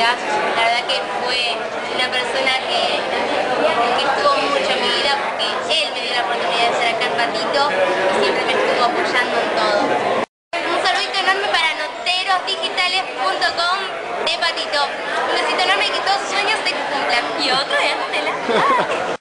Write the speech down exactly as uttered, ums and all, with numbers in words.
vida. La verdad que fue una persona que, que estuvo mucho en mi vida porque él me dio la oportunidad de ser acá en Patito y siempre me estuvo apoyando en todo. Un saludito enorme para noteros digitales punto com de Patito. Un besito enorme y que todos sus sueños se cumplan. Y otro, déjamela.